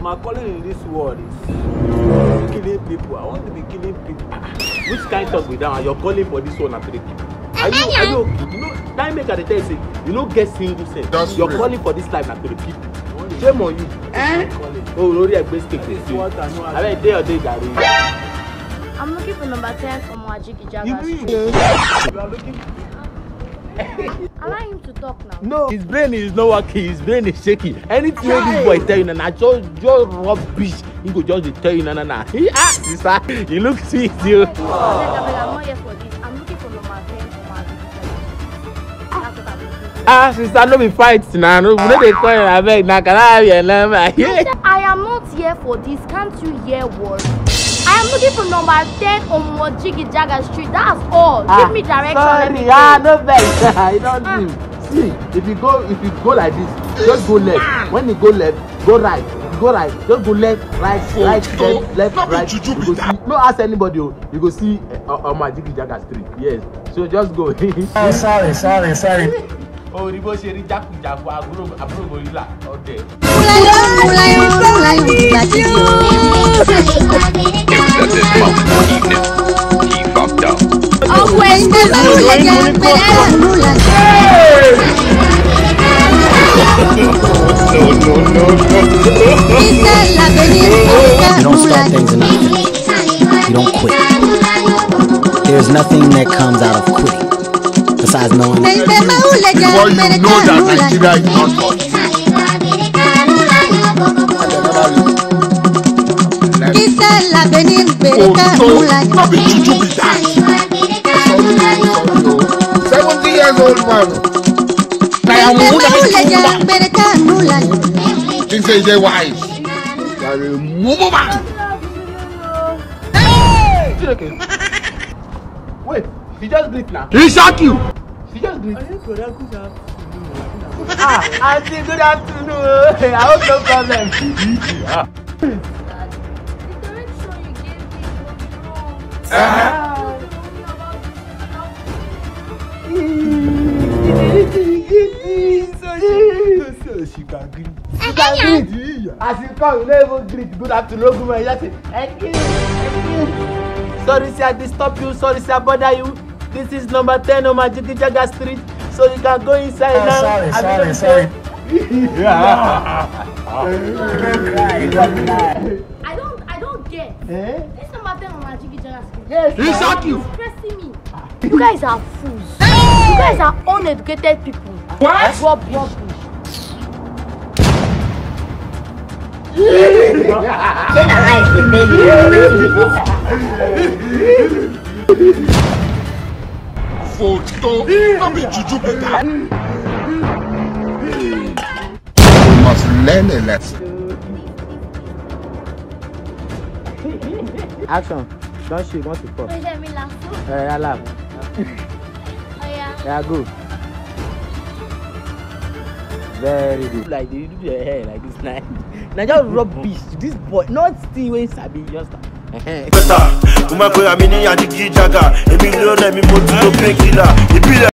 My calling in this world is killing people. I want to be killing people. Which kind of with that? You're calling for this one at 3 people. Are you okay? You know, time make at the tell you, you don't get single sense. You're calling for this life at 3 people. Shame on you. Oh, Rory, I best take this. I mean, day or day, Gary. I'm looking for number 10 from Wajiki Jaga. You are looking. Allow him to talk now. No, his brain is not working. His brain is shaky. Anything this boy tell you, nah, just rubbish. He go just tell you, nah. Sister, you look sweet, you. I'm not here for this. I'm looking for number 10 from Wajiki Jaga. That's what I'm looking for. Sister, no be fight now. No, they call you. I beg, now can I have your number? I am not here for this. Can't you hear what? I am looking for number 10 on Wajiki Jaga Street. That's all. Give me direction. Sorry, no vex. You don't do. See, if you go like this, just go left. When you go left, go right. If you go right, just go left, right, left, right. You go see. No ask anybody. You go see on Wajiki Jaga Street. Yes. So just go. Oh, sorry. Oh, the boy say jaku aburo gorilla. Okay. He fucked up. No. You don't start things enough. You don't quit. There's nothing that comes out of quitting besides knowing. Before you know that Nigeria is not hot. Not be juju be that. 70 years old man. Think say they wise. Mumu man. Wait, she just breathe now. He shock you. She just breathe. Auntie, good afternoon. I hope no problem. The direction you gave me was wrong. She can greet. As you come, you never greet. Good afternoon, good morning. Just say, thank you. Sorry, sir, I disturb you. Sorry, sir, I bother you. This is number 10 on Wajiki Jaga Street. So you can go inside now. Sorry. I don't get. This number 10 on Wajiki Jaga Street. Yes. He shock you. It's stressing me. You guys are fools. You guys are uneducated people. What? Rubbish. Photo. Not be juju be that. You must learn a lesson. Action. Don't shoot, want to fall. Wait, let me laugh. I laugh. Oh yeah. Yeah, go. Very good. Like they do your hair like this night. Now just rubbish. This boy, not still when Sabi just. Better,